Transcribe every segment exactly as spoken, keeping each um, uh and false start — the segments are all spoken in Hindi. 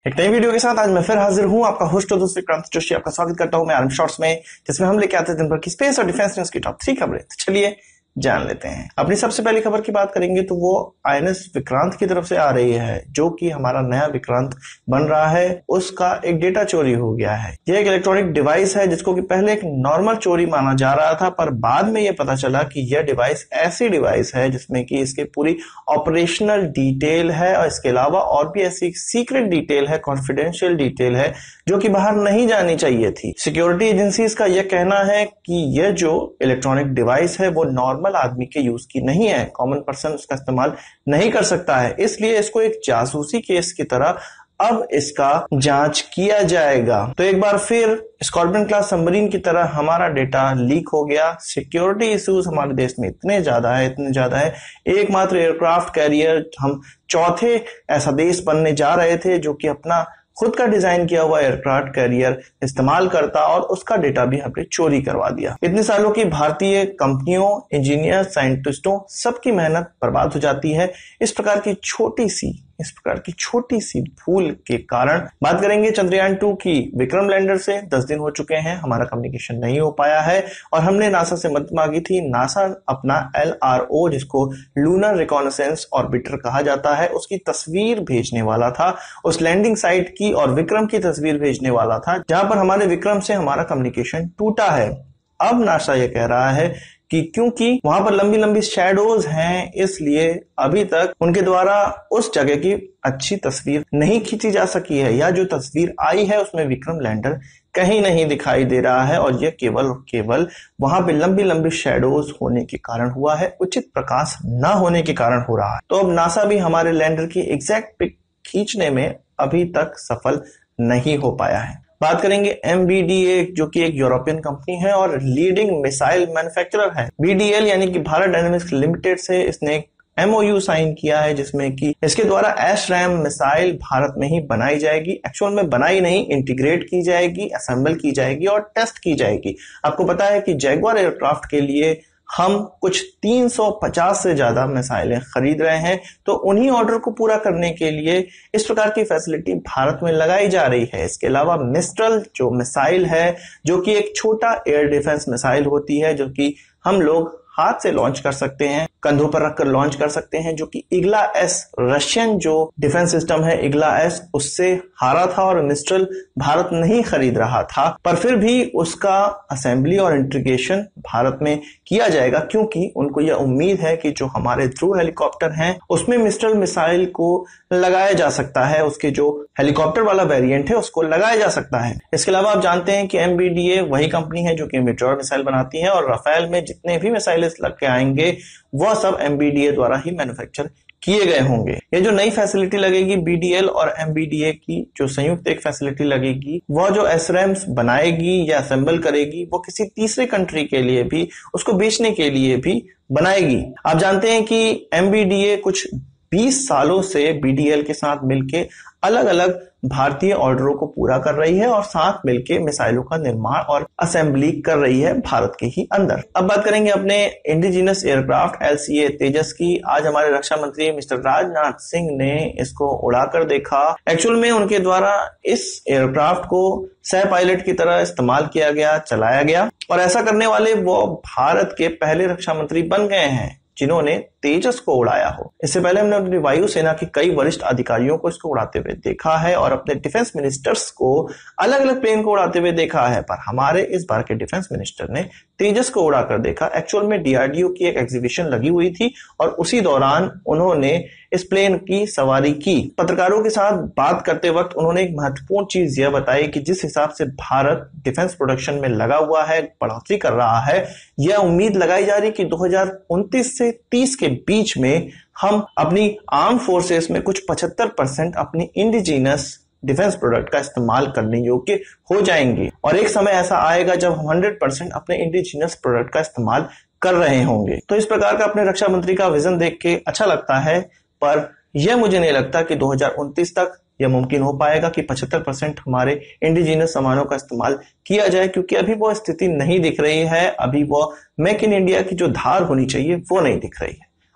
एक नई वीडियो के साथ आज मैं फिर हाजिर हूं, आपका होस्ट और दोस्त विक्रांत जोशी। आपका स्वागत करता हूं मैं आर्मी शॉर्ट्स में, जिसमें हम लेके आते हैं दिन भर की स्पेस और डिफेंस न्यूज की टॉप थ्री खबरें। तो चलिए जान लेते हैं। अपनी सबसे पहली खबर की बात करेंगे तो वो आईएनएस विक्रांत की तरफ से आ रही है, जो कि हमारा नया विक्रांत बन रहा है। उसका एक डेटा चोरी हो गया है। यह एक इलेक्ट्रॉनिक डिवाइस है जिसको कि पहले एक नॉर्मल चोरी माना जा रहा था, पर बाद में यह पता चला कि यह डिवाइस ऐसी डिवाइस है जिसमें कि इसकी पूरी ऑपरेशनल डिटेल है और इसके अलावा और भी ऐसी सीक्रेट डिटेल है, कॉन्फिडेंशियल डिटेल है, जो कि बाहर नहीं जानी चाहिए थी। सिक्योरिटी एजेंसीज का यह कहना है कि यह जो इलेक्ट्रॉनिक डिवाइस है वो नॉर्मल आदमी के यूज की नहीं है, कॉमन पर्सन उसका इस्तेमाल नहीं कर सकता है। इसलिए इसको एक जासूसी केस की तरह अब इसका जांच किया जाएगा। तो एक बार फिर स्कॉर्पियन क्लास सबमरीन की तरह हमारा डेटा लीक हो गया। सिक्योरिटी इश्यूज हमारे देश में इतने ज्यादा है इतने ज्यादा है एकमात्र एयरक्राफ्ट कैरियर, हम चौथे ऐसा देश बनने जा रहे थे जो कि अपना खुद का डिजाइन किया हुआ एयरक्राफ्ट कैरियर इस्तेमाल करता और उसका डेटा भी हमने चोरी करवा दिया। इतने सालों की भारतीय कंपनियों, इंजीनियर, साइंटिस्टों सबकी मेहनत बर्बाद हो जाती है इस प्रकार की छोटी सी इस प्रकार की छोटी सी भूल के कारण। बात करेंगे चंद्रयान टू की। विक्रम लैंडर से दस दिन हो चुके हैं, हमारा कम्युनिकेशन नहीं हो पाया है और हमने नासा से मदद मांगी थी। नासा अपना एल आर ओ, जिसको लूनर रिकॉनेसेंस ऑर्बिटर कहा जाता है, उसकी तस्वीर भेजने वाला था उस लैंडिंग साइट की, और विक्रम की तस्वीर भेजने वाला था जहां पर हमारे विक्रम से हमारा कम्युनिकेशन टूटा है। अब नासा यह कह रहा है कि क्योंकि वहां पर लंबी लंबी शैडोज हैं, इसलिए अभी तक उनके द्वारा उस जगह की अच्छी तस्वीर नहीं खींची जा सकी है, या जो तस्वीर आई है उसमें विक्रम लैंडर कहीं नहीं दिखाई दे रहा है और यह केवल और केवल वहां पे लंबी लंबी शैडोज होने के कारण हुआ है, उचित प्रकाश न होने के कारण हो रहा है। तो अब नासा भी हमारे लैंडर की एग्जैक्ट पिक खींचने में अभी तक सफल नहीं हो पाया है। बात करेंगे एम बी डी ए, जो कि एक यूरोपियन कंपनी है और लीडिंग मिसाइल मैन्युफैक्चरर है। बी डी एल यानी कि भारत डायनामिक्स लिमिटेड से इसने एक एम ओ यू साइन किया है, जिसमें कि इसके द्वारा एस रैम मिसाइल भारत में ही बनाई जाएगी। एक्चुअल में बनाई नहीं, इंटीग्रेट की जाएगी, असेंबल की जाएगी और टेस्ट की जाएगी। आपको पता है कि जैगुआर एयरक्राफ्ट के लिए हम कुछ तीन सौ पचास से ज्यादा मिसाइलें खरीद रहे हैं, तो उन्हीं ऑर्डर को पूरा करने के लिए इस प्रकार की फैसिलिटी भारत में लगाई जा रही है। इसके अलावा मिस्ट्रल जो मिसाइल है, जो कि एक छोटा एयर डिफेंस मिसाइल होती है, जो कि हम लोग हाथ से लॉन्च कर सकते हैं, कंधों पर रखकर लॉन्च कर सकते हैं, जो कि इग्ला एस रशियन जो डिफेंस सिस्टम है इग्ला एस उससे हारा था और मिस्ट्रल भारत नहीं खरीद रहा था, पर फिर भी उसका असेंबली और इंटीग्रेशन भारत में किया जाएगा, क्योंकि उनको यह उम्मीद है कि जो हमारे ध्रुव हेलीकॉप्टर हैं उसमें मिस्ट्रल मिसाइल को लगाया जा सकता है, उसके जो हेलीकॉप्टर वाला वेरिएंट है उसको लगाया जा सकता है। इसके अलावा आप जानते हैं कि एम बी डी ए वही कंपनी है जो कि मेटेओर मिसाइल बनाती है और राफेल में जितने भी मिसाइल लग के आएंगे वह सब एम बी डी ए द्वारा ही मैन्युफैक्चर किए गए होंगे। ये जो नई फैसिलिटी लगेगी बी डी एल और एम बी डी ए की, जो संयुक्त एक फैसिलिटी लगेगी, वह जो एस रैम्स बनाएगी या असेंबल करेगी वो किसी तीसरे कंट्री के लिए भी, उसको बेचने के लिए भी बनाएगी। आप जानते हैं कि एम बी डी ए कुछ बीस सालों से बी डी एल के साथ मिलके अलग अलग भारतीय ऑर्डरों को पूरा कर रही है और साथ मिलके मिसाइलों का निर्माण और असेंबली कर रही है भारत के ही अंदर। अब बात करेंगे अपने indigenous aircraft L C A Tejas की। आज हमारे रक्षा मंत्री मिस्टर राजनाथ सिंह ने इसको उड़ाकर देखा। एक्चुअल में उनके द्वारा इस एयरक्राफ्ट को सह पायलट की तरह इस्तेमाल किया गया, चलाया गया, और ऐसा करने वाले वो भारत के पहले रक्षा मंत्री बन गए हैं जिन्होंने तेजस को उड़ाया हो। इससे पहले हमने अपनी वायुसेना के कई वरिष्ठ अधिकारियों को इसको उड़ाते हुए देखा है और अपने डिफेंस मिनिस्टर्स को अलग अलग प्लेन को उड़ाते हुए देखा है, पर हमारे इस बार के डिफेंस मिनिस्टर ने तेजस को उड़ाकर देखा। एक्चुअल में डी आर डी ओ की एक एग्जीबिशन लगी हुई थी और उसी दौरान उन्होंने इस प्लेन की सवारी की। पत्रकारों के साथ बात करते वक्त उन्होंने एक महत्वपूर्ण चीज यह बताई कि जिस हिसाब से भारत डिफेंस प्रोडक्शन में लगा हुआ है, बढ़ोतरी कर रहा है, यह उम्मीद लगाई जा रही कि दो हज़ार उनतीस से तीस के बीच में हम अपनी आर्म फोर्सेस में कुछ पचहत्तर परसेंट अपनी इंडिजिनस डिफेंस प्रोडक्ट का इस्तेमाल करने योग्य हो जाएंगे, और एक समय ऐसा आएगा जब हम सौ परसेंट अपने इंडिजिनस प्रोडक्ट का इस्तेमाल कर रहे होंगे। तो इस प्रकार का अपने रक्षा मंत्री का विजन देख के अच्छा लगता है, पर यह मुझे नहीं लगता कि दो हज़ार उनतीस तक यह मुमकिन हो पाएगा कि पचहत्तर परसेंट हमारे इंडिजिनस सामानों का इस्तेमाल किया जाए, क्योंकि अभी वो स्थिति नहीं दिख रही है। अभी वो मेक इन इंडिया की जो धार होनी चाहिए वो नहीं दिख रही है।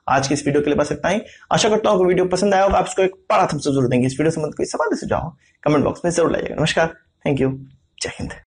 आज की इस वीडियो के लिए बस इतना ही। आशा करता हूँ वीडियो पसंद आया होगा, आप इसको एक बड़ा थम्स अप जरूर देंगे। इस वीडियो से मतलब कोई सवाल से जाओ कमेंट बॉक्स में जरूर लाइएगा। नमस्कार, थैंक यू, जय हिंद।